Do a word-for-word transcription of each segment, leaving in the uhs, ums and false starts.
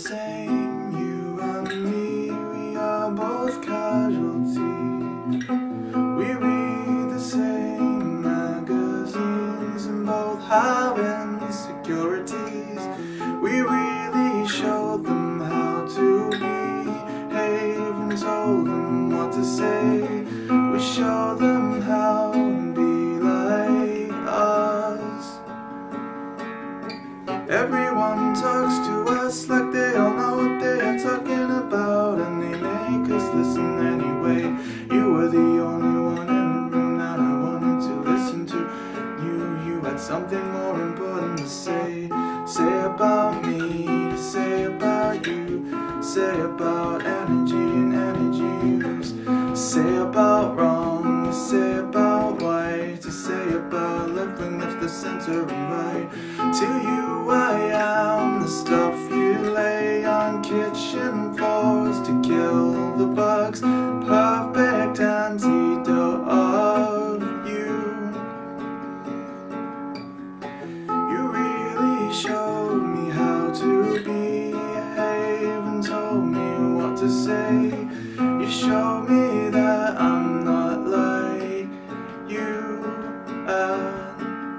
same, you and me, we are both casualties. We read the same magazines and both have insecurities. We really showed them how to behave and told them what to say. We showed them how to be like us. Everyone talks to us like they all know what they are talking about, and they make us listen anyway. You were the only one in the room that I wanted to listen to. You, you had something more important to say. Say about me, to say about you. Say about energy and energy use. Say about wrong, to say about right. To say about left and left, the center and right. To you I am the stuff you lay on kitchen floors to kill the bugs. Perfect antidote of you. You really showed me how to behave and told me what to say. You showed me that I'm not like you at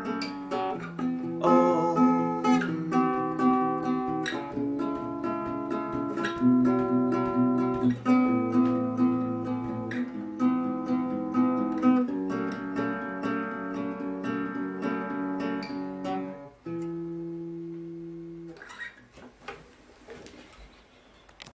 all. Thank you.